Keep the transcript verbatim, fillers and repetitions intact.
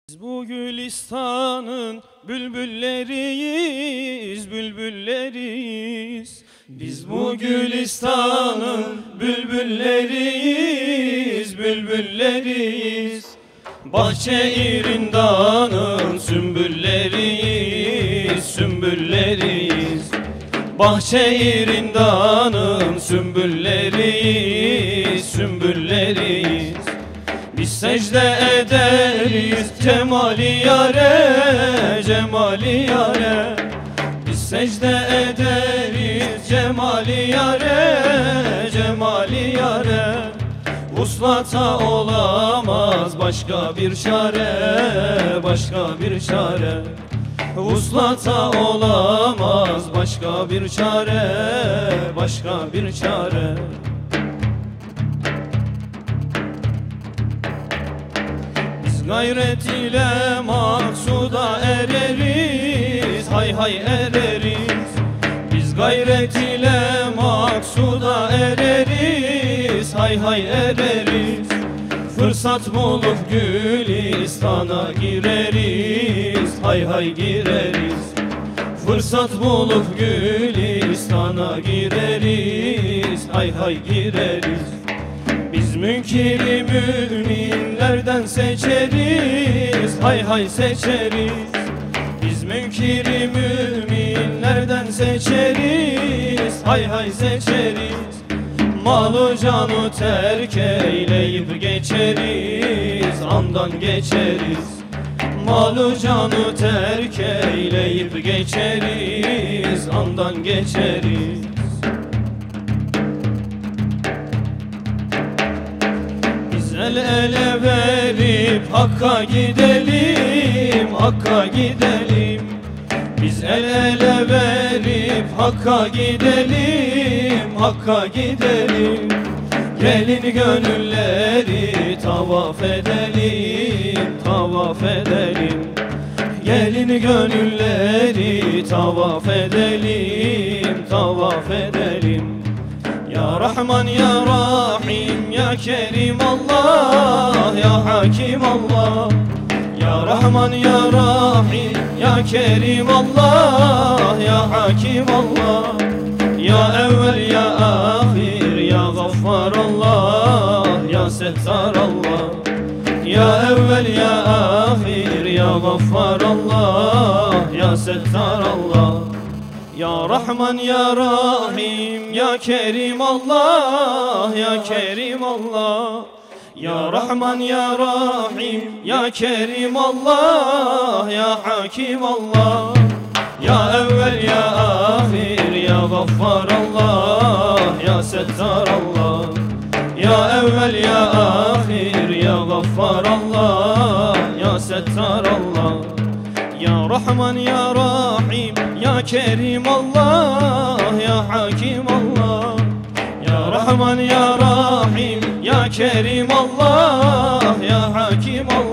Biz bu Gülistan'ın bülbülleriyiz, bülbülleriyiz. Biz bu Gülistan'ın bülbülleriyiz, bülbülleriyiz. Bahçe irindanın sümbülleriyiz, sümbülleriyiz. Bahçe irindanın sümbülleriyiz, sümbülleriyiz. Biz secde ederiz cemali yare, cemali yare. Biz secde ederiz cemali yare, cemali yare. Vuslata olamaz başka bir çare, başka bir çare. Vuslata olamaz başka bir çare, başka bir çare. Gayret ile maksuda ereriz, hay hay ereriz. Biz gayret ile maksuda ereriz, hay hay ereriz. Fırsat bulup Gülistan'a gireriz, hay hay gireriz. Fırsat bulup Gülistan'a gireriz, hay hay gireriz. Biz münkiri müminlerden seçeriz, hay hay seçeriz. Biz münkiri müminlerden seçeriz, hay hay seçeriz. Malı canı terk eyleyip geçeriz, andan geçeriz. Malı canı terk eyleyip geçeriz, andan geçeriz. El ele verip Hakk'a gidelim, Hakk'a gidelim. Biz el ele verip Hakk'a gidelim, Hakk'a gidelim. Gelin gönülleri tavaf edelim, tavaf edelim. Gelin gönülleri tavaf edelim, tavaf edelim. Ya Rahman ya Rahim ya Kerim Allah ya Hakim Allah. Ya Rahman ya Rahim ya Kerim Allah ya Hakim Allah. Ya evvel ya ahir ya Gaffar Allah ya Settar Allah. Ya evvel ya ahir ya Gaffar Allah ya Settar Allah. Ya Rahman ya Rahim ya Kerim Allah ya Kerim Allah. Ya Rahman ya Rahim ya Kerim Allah ya Hakim Allah. Ya evvel ya ahir ya Gaffar Allah ya Settar Allah. Ya evvel ya ahir ya Gaffar Allah ya Settar Allah. Ya Rahman ya Rahim ya Kerim Allah ya Hakim Allah. Ya Rahman ya Rahim ya Kerim Allah ya Hakim Allah.